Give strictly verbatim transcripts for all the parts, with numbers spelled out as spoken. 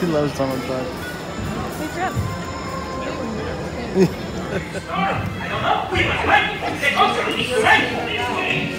loves Donald Duck. Hey, Jeff. I don't know. We must wait. The coco is right.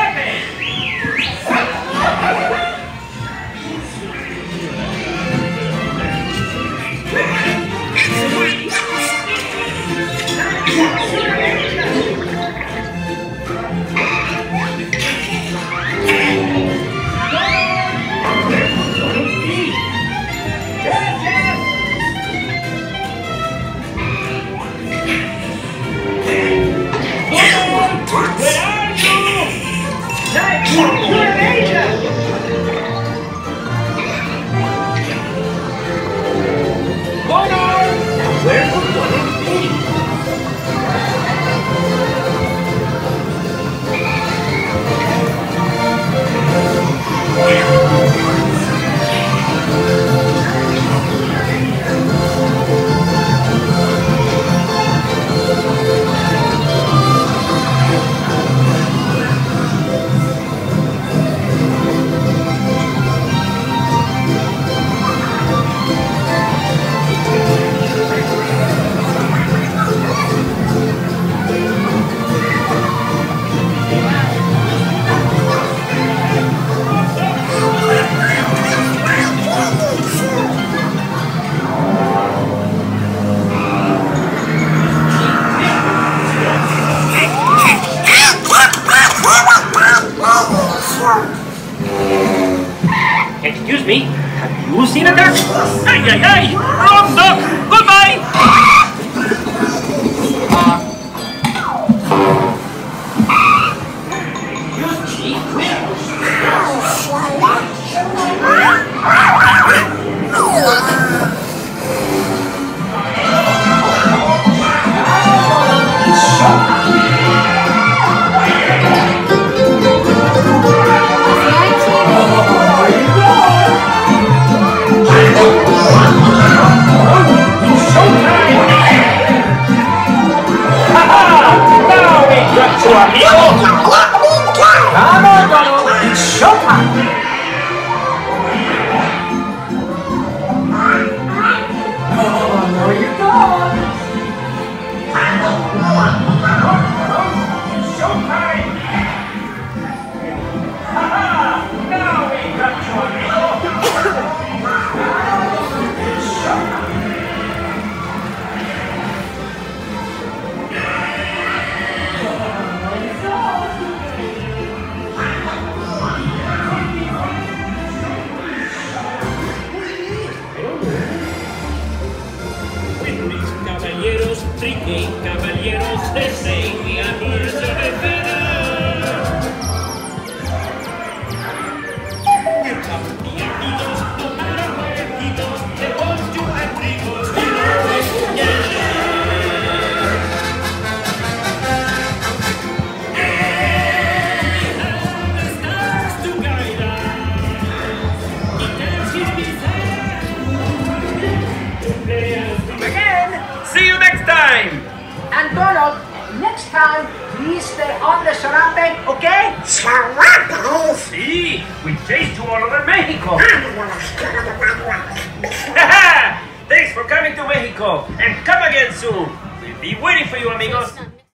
Excuse me, have you seen a duck? Ay, ay, ay! Wrong duck! Goodbye! Caballeros, trinque, caballeros, deseen mi amor de defender. We're tough the amigos, no matter where he goes, they want to amigos, we always together. We have the stars to guide us. He tells his desire to play us again. See you next time! And Donald, next time, please stay on the sarape, okay? Sarapes! See, we chased you all over Mexico. Thanks for coming to Mexico, and come again soon. We'll be waiting for you, amigos.